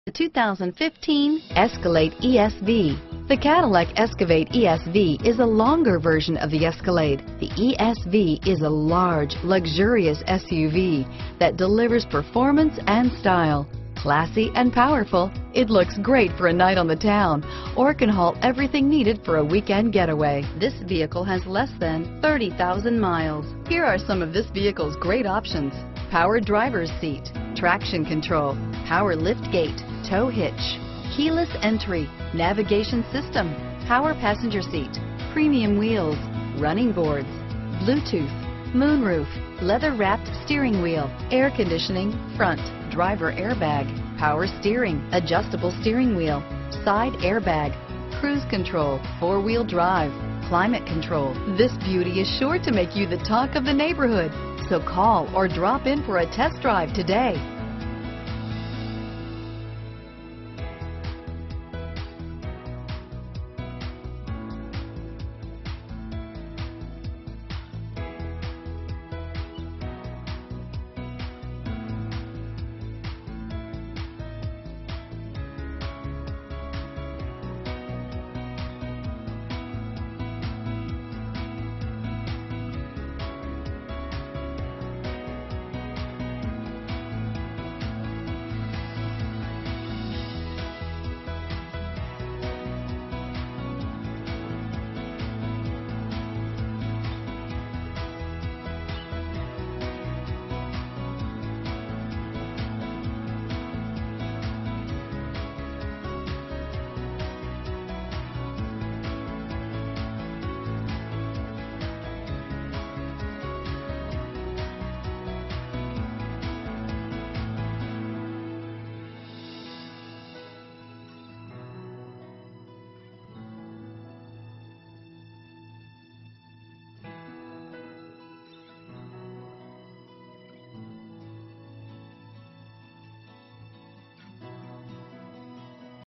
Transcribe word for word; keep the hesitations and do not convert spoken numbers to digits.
The two thousand fifteen Escalade E S V. The Cadillac Escalade E S V is a longer version of the Escalade. The E S V is a large, luxurious S U V that delivers performance and style. Classy and powerful, it looks great for a night on the town or can haul everything needed for a weekend getaway. This vehicle has less than thirty thousand miles. Here are some of this vehicle's great options: power driver's seat, traction control, power lift gate, tow hitch, keyless entry, navigation system, power passenger seat, premium wheels, running boards, Bluetooth, moonroof, leather-wrapped steering wheel, air conditioning, front, driver airbag, power steering, adjustable steering wheel, side airbag, cruise control, four-wheel drive, climate control. This beauty is sure to make you the talk of the neighborhood. So call or drop in for a test drive today.